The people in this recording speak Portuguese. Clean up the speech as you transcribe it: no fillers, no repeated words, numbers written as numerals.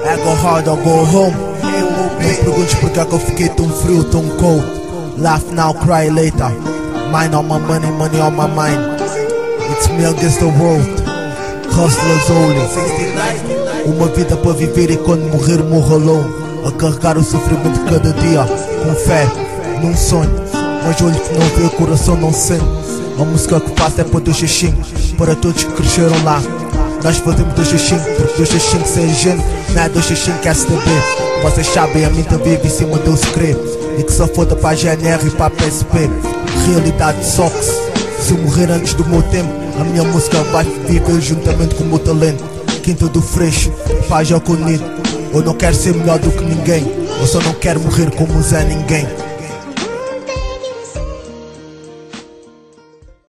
I go hard or go home. Não perguntes porque é que eu fiquei tão frio, tão cold. Laugh now, cry later. Mine on my money, money on my mind. It's me against the world. Hustlers only. Uma vida para viver e quando morrer morro alone. A carregar o sofrimento de cada dia. Com fé, num sonho. Mas olho que não vê, o coração não sente. A música que faço é para 265. Para todos que cresceram lá. Nós fazemos 265 porque 265 sem gente. Não é 265 que é STB. Vocês sabem, a minha vive em cima do segredo. E que só foda para a GNR e para a PSP. Realidade socks. Se eu morrer antes do meu tempo, a minha música vai viver juntamente com o meu talento. Quinta do Freixo, paz ao Conido. Eu não quero ser melhor do que ninguém. Eu só não quero morrer como Zé Ninguém.